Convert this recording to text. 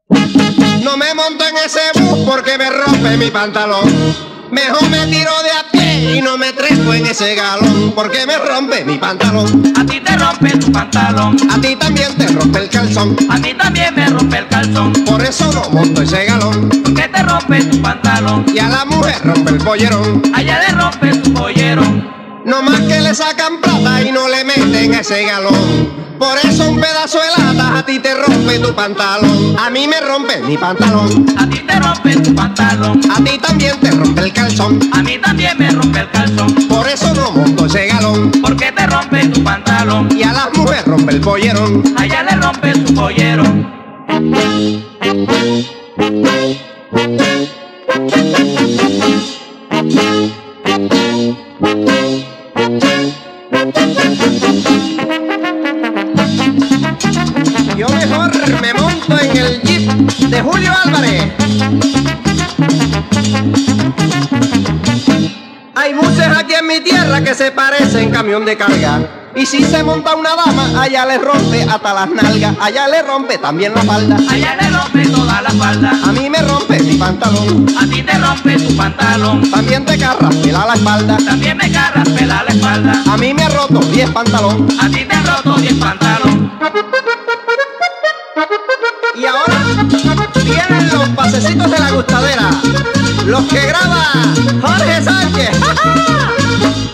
No me monto en ese bus porque me rompe mi pantalón. Mejor me tiro de a pie y no me trepo en ese galón porque me rompe mi pantalón. A ti te rompe tu pantalón, A ti también te rompe el calzón. a mí también me rompe el calzón. Por eso no monto ese galón. Porque te rompe tu pantalón, Y a la mujer rompe el pollerón. allá le rompe su pollerón. No más que le sacan plata y no le meten a ese galón. Por eso un pedazo de lata a ti te rompe tu pantalón. A mí me rompe mi pantalón. A ti te rompe tu pantalón, A ti también te rompe el calzón. a mí también me rompe el calzón. Por eso no monto ese galón. Porque te rompe tu pantalón, Y a las mujeres rompe el pollerón. allá le rompe su pollerón. Yo mejor me monto en el jeep de Julio Álvarez. Hay buses aquí en mi tierra que se parecen camión de carga. Y si se monta una dama, allá le rompe hasta las nalgas. Allá le rompe también la falda. Allá le rompe toda la falda, A mí me rompe mi pantalón. a ti te rompe tu pantalón. También te carraspela la espalda. También me carraspela la espalda, A mí me ha roto 10 pantalón. a ti te han roto 10 pantalón. Y ahora vienen los pasecitos de la gustadera. Los que graba Jorge Sánchez.